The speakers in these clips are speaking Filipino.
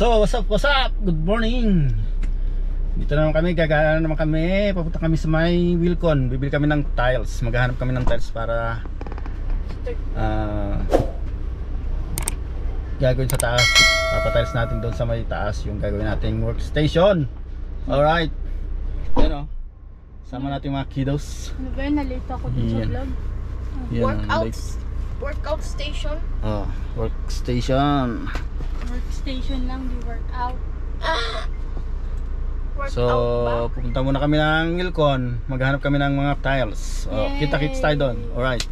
So, what's up, what's up? Good morning. Dito naman kami, gagana naman kami. Papunta kami sa may Wilcon. Bibili kami ng tiles. Maghahanap kami ng tiles para gagawin sa taas. Papatiles natin doon sa may taas yung gagawin nating workstation. Alright. Yan o. Sama natin mga kiddos. Ano ba yun? Nalito ako dun sa vlog. Workout station. Oh, workstation. Workstation lang, di workout. So, pupunta muna kami ng Wilcon. Maghanap kami ng mga tiles. Oh, kita-kits tayo doon. Alright.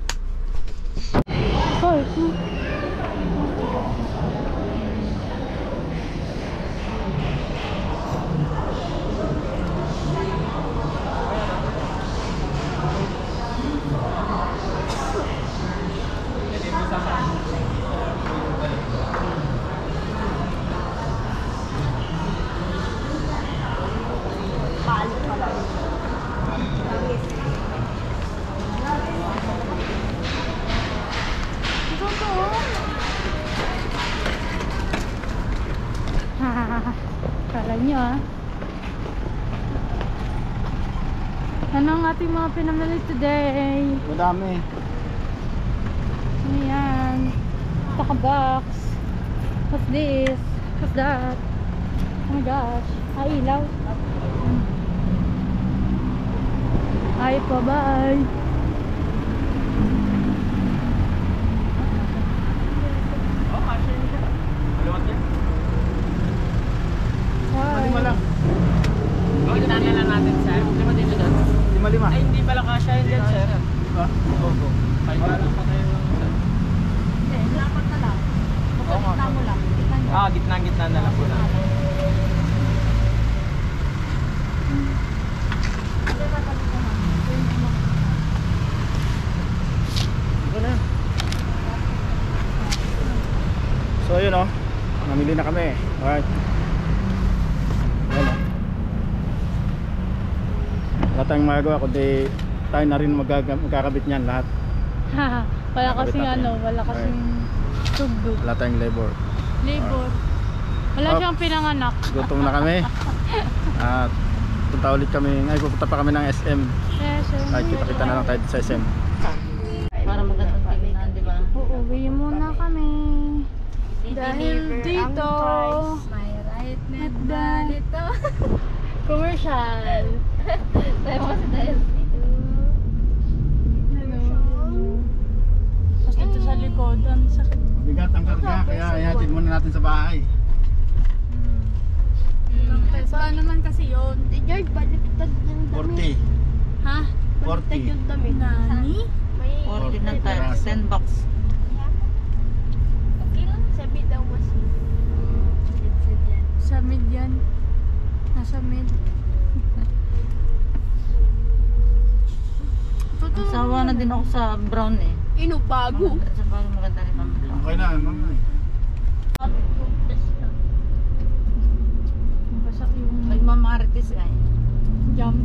Kala nyo Ano ang ating mga pinamili today? Madami. Ano yan? Taka-box. What's this? What's that? Oh my gosh. Ilaw. Ay pa, bye. Lima lang. Gitna na lang natin, sir. Lima dito doon. Lima. Ay, hindi pala kasya yun dyan, sir. Diba? Oo. Kahit lang pa tayo. Hindi, dapat na lang. Gitna mo lang. Gitna na lang po lang. Ito na. So yun o. Namili na kami. Alright. Wala tayong magagawa kundi tayo na rin magkakabit niyan lahat. Wala kasing wala kasing tugtog. Wala tayong labor. Wala siyang pinanganak. Gutom na kami. At punta ulit kami. Ay, pupunta pa kami ng SM. Yes, Ay, kita na lang tayo sa SM. Para magandang tingnan, di ba? Uuwi muna kami. Dahil dito My right at dito commercial. Tayo mo kasi dahil dito. Tapos dito sa likod, ang sakit. Bigat ang karga, kaya ihatid muna natin sa bahay. Saan naman kasi yun? George, baliktad ng dami. 40. Ha? Baliktad 40. yung dami. Nani? May 40 ng tiles, 10 bucks. Okay lang. Sabi daw mas. Sa mid yan. Nasa mid. Sawa na din ako sa brown eh. Bago. Sa bagay maganda rin ang brown. Okay na, mama. Basak yung Nagmamarites ay. jump.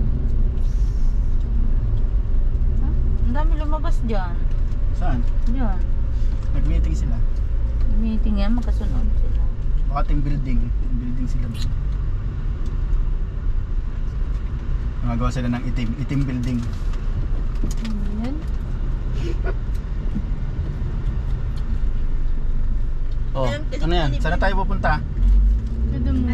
Ang dami lumabas dyan. Saan? Dyan. Nag-meeting sila. Meeting yan, magkasunod sila. Ating building. Building sila. Magawa sila ng itim building. Yan. Oh, ano yan? Saan na tayo pupunta? Pwede mo.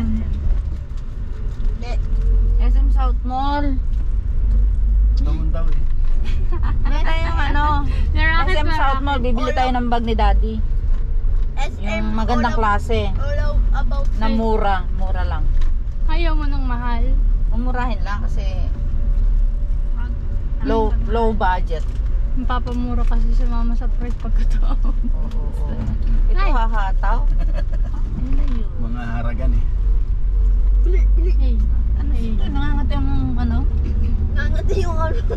SM South Mall. Doon daw eh. Ano tayong SM South Mall, bibili tayo ng bag ni Daddy. Yung magandang klase. All about Na mura lang. Ayaw mo ng mahal. Umurahin lang kasi low budget. Papamura kasi si mama sa price pagkatao. Oo. Ito hahataw. Ano na yun? Mga haragan eh. Hey. Ano ito? Nangangati ang Nangati yung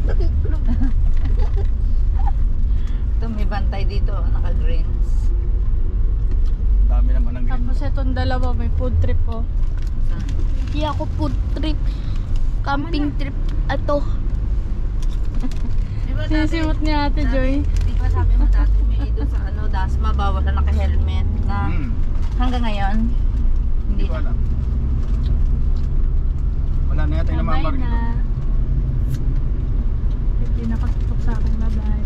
Ito may bantay dito, naka-greens. Dami naman ng green. Tapos itong dalawa may food trip oh. Hindi ako food trip. Camping trip. Ato. Sinisimot niya Ate Joy. Di ba sabi mo dati may doon sa Dasma bawal na naka-helmet na hanggang ngayon Hindi ko alam. Wala na yata yung namamar dito. Hindi nakatutok sa akin. Bye-bye.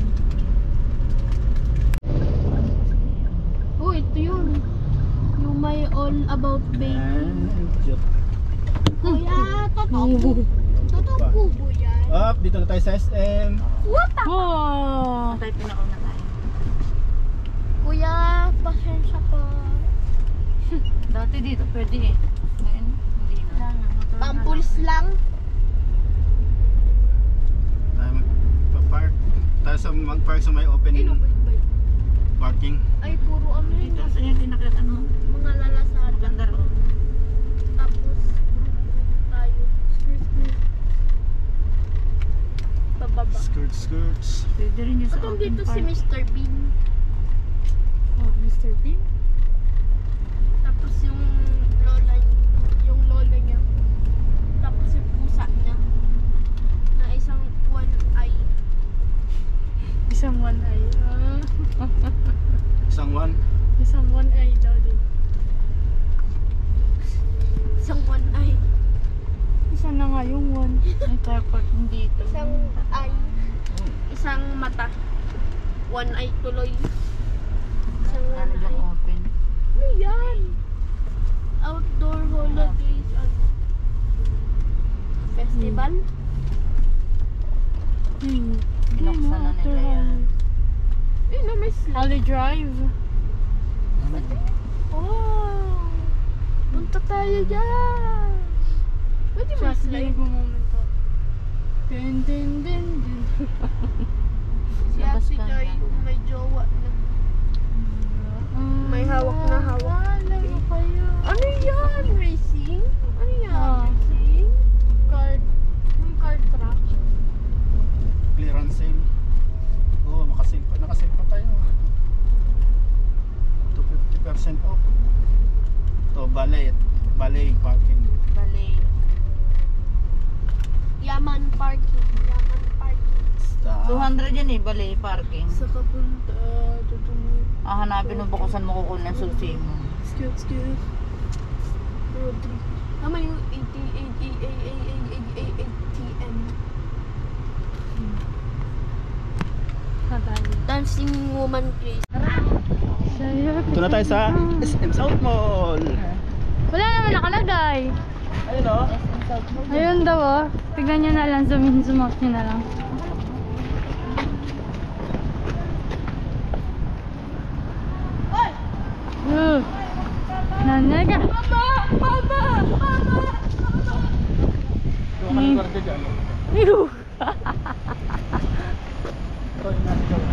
Oh, ito yun. Yung may all about baby. Cute. Kuya, totoo. Totoo po yan. Up, dito na tayo sa SM. What the? Oh! Tayo pinakauna tayo. Kuya, pasensya po. Dati dito pwede eh. Ngayon, hindi na. Pampuls lang. Tayo magpa-park. Tayo sa mag-park sa may open parking. Ay, puro ano yun. Dito sa yung pinaka ano, Mga lalasada. maganda roon. Tapos, group tayo. Bababa. Skirts. Pwede rin yung sa Patong open dito si park. Mr. Bean. Oh, Mr. Bean? Tapos yung lola niya. Tapos yung pusa niya. Na isang one eye. Isang one eye. Isang one. Isang one eye daw din. Isang one eye. Isa na nga yung one. Ay, tayo parking dito. Isang eye. Isang mata. One eye tuloy. Isang one Talagang eye. open. Ano yan? Outdoor holidays. Ano? Festival? Binuksan na nila yan. Eh, no, may slide. Holly Drive. Oh! Punta tayo dyan! Pwede mo Just slide? mo moment to. Din din din din. Si Labas Ate ka Joy, na. may jowa na. May hawak na hawak. Alam kayo. Ano yan? Racing? Ano yan? Ah. Racing? Card. Yung card track. Clearance sale. Oo, makasale pa. Nakasale pa tayo. To 50% off. To ballet parking. Balay. Yaman parking. Yaman parking. Stop. 200 yan eh, balay parking. Sa kapunta, tutungo. Hanapin mo bukusan mo kukunin ang susi mo. Excuse. Road 3. Tama yung ATM. Habali. Dancing woman place. Sa'yo. Ito na tayo sa SM South Mall. Wala naman nakalagay. Ayun o. Ayun daw oh. Tignan nyo na lang. Zoom out nyo na lang. Nanaga. Yung kanang guardia dyan. Ew. Ito yung nasa dyan.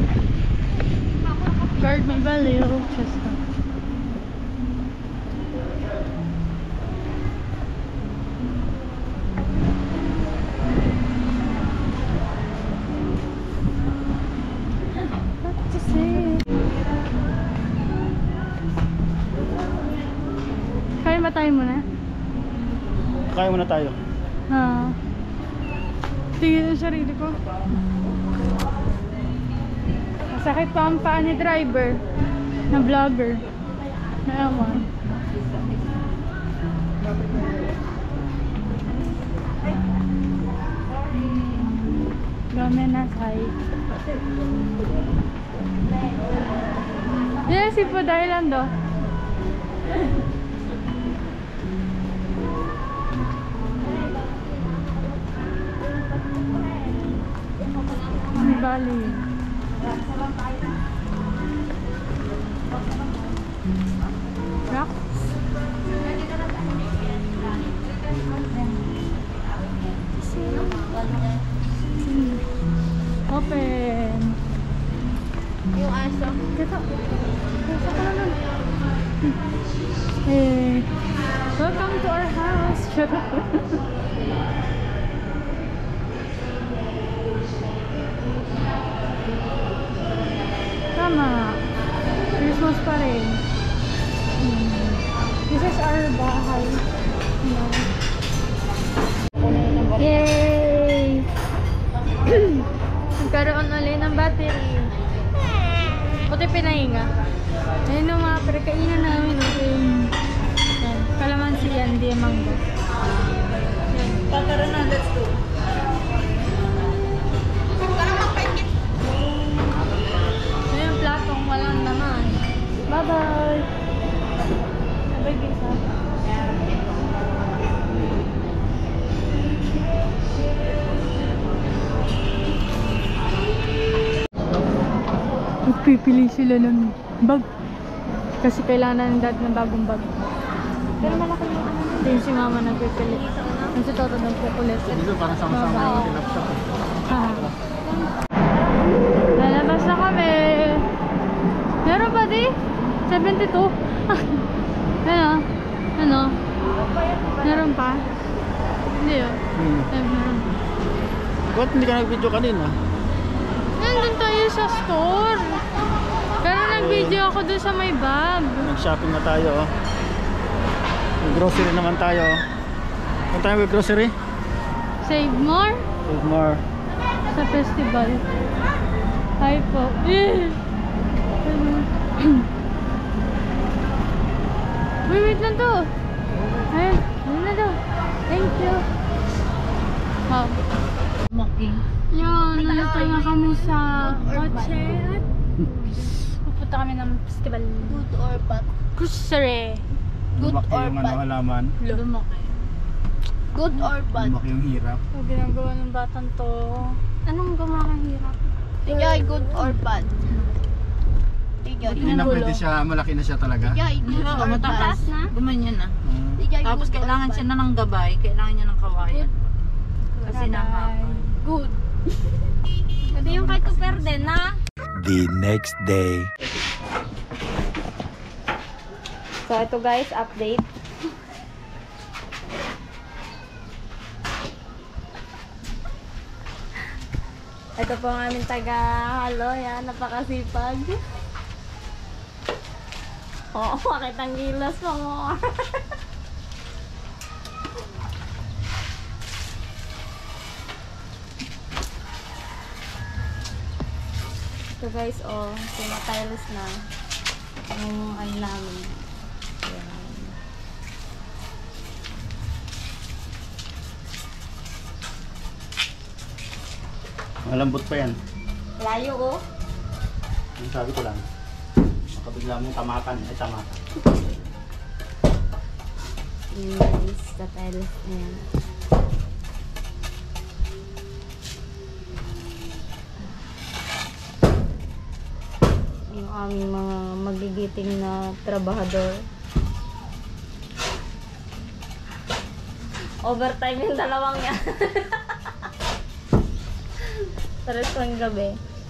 Guard may baliw. Just na. What to say? Kaya ba tayo muna? Kaya muna tayo. Tingin ang sarili ko. Masakit pa ang paa ni driver na vlogger. Naman. Gome na side. Yan si Pod Island oh. Ang bali. Rocks. Open. Yung aso. Kita. Kasa ka na nun. Hey. Welcome to our house. Shut up. Tama. Christmas pa rin. This is our bahay. Yay! Nagkaroon ulit ng battery. Buti pinahinga. Ayun yung mga pagkainan namin. Okay. Yan. Pipili sila ng bag. Kasi kailangan ng dad ng bagong bag. Pero malaki yung ano. Ito yung si mama nagpipili. Yung si Toto nagpukulit. Dito parang sama-sama Oo. yung laptop. Ha. Lalabas na kami. Meron pa di? 72? Ano? Ano? Meron pa? Hindi oh. Meron. Ba't hindi ka nag-video kanina? Nandun tayo sa store. Pero nag-video ako doon sa may bag. Nag-shopping na tayo. Oh. May grocery naman tayo. Ano tayo may grocery? Save more Save more. sa festival. Hi po. Wait lang to. Ayun. Ayun na to. Thank you. Oh. Smoking. Yun, nandito na kami sa kotse. Pupunta kami ng festival. Good or bad? Grocery. Good Lumaki or yung bad? halaman. Lumaki. Good or bad? Lumaki yung hirap. Ang ginagawa ng batang to. Anong gumakahirap? Tigay, good or bad? Tigay, Hindi na pwede siya, malaki na siya talaga. Tigay, good Oo, or mataas bad? na. Gumanyan na. Tigay, Tapos good or kailangan bad? siya na ng gabay. Kailangan niya ng kawayan. Kasi nahaba. Good. Pwede yung kay Tuper din, ha? The next day. So ito guys, update. Ito po ang aming taga-halo. Yan, napakasipag. Oo, bakit ang gilas mo? Ito guys, oh, tumatiles na yung ano namin. Ayan. Malambot pa yan. Layo ko. Yung sabi ko lang. Makabigla mong tamakan. Ay tamakan. Yung guys, tatiles na yan. Yung aming mga magigiting na trabahador. Overtime yung dalawang yan. Taras ng gabi.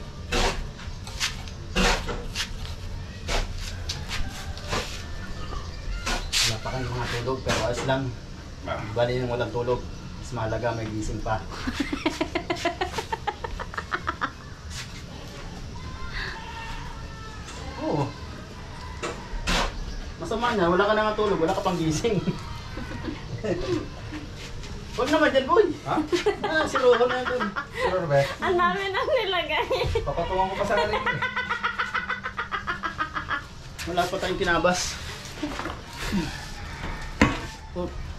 Wala pa kayong mga tulog pero ayos lang. Bali yung walang tulog. Mas mahalaga may gising pa. Oo. Masama na, wala ka na nga tulog, wala ka pang gising. Huwag naman dyan, boy! Ha? Si Rojo na dun. Sure ba? Ang dami nang nilagay. Papatungan ko pa sa rin. Wala pa tayong kinabas. Oh,